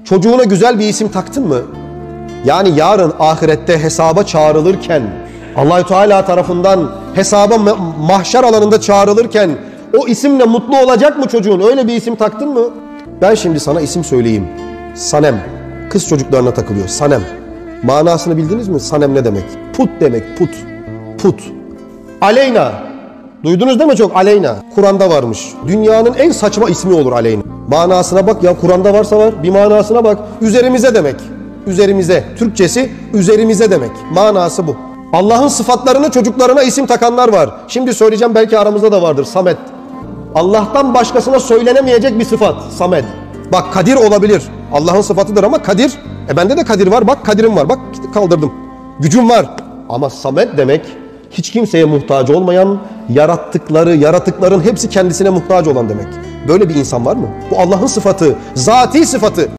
Çocuğuna güzel bir isim taktın mı? Yani yarın ahirette hesaba çağrılırken, Allah-u Teala tarafından hesaba mahşer alanında çağrılırken o isimle mutlu olacak mı çocuğun? Öyle bir isim taktın mı? Ben şimdi sana isim söyleyeyim. Sanem. Kız çocuklarına takılıyor. Sanem. Manasını bildiniz mi? Sanem ne demek? Put demek. Put. Put. Aleyna. Duydunuz değil mi çok? Aleyna. Kur'an'da varmış. Dünyanın en saçma ismi olur Aleyna. Manasına bak ya, Kur'an'da varsa var. Bir manasına bak. Üzerimize demek. Üzerimize. Türkçesi üzerimize demek. Manası bu. Allah'ın sıfatlarını çocuklarına isim takanlar var. Şimdi söyleyeceğim, belki aramızda da vardır. Samet. Allah'tan başkasına söylenemeyecek bir sıfat. Samet. Bak Kadir olabilir. Allah'ın sıfatıdır ama Kadir. Bende de Kadir var. Bak Kadir'im var. Bak kaldırdım. Gücüm var. Ama Samet demek hiç kimseye muhtaç olmayan, yaratıkların hepsi kendisine muhtaç olan demek. Böyle bir insan var mı? Bu Allah'ın sıfatı, zati sıfatı.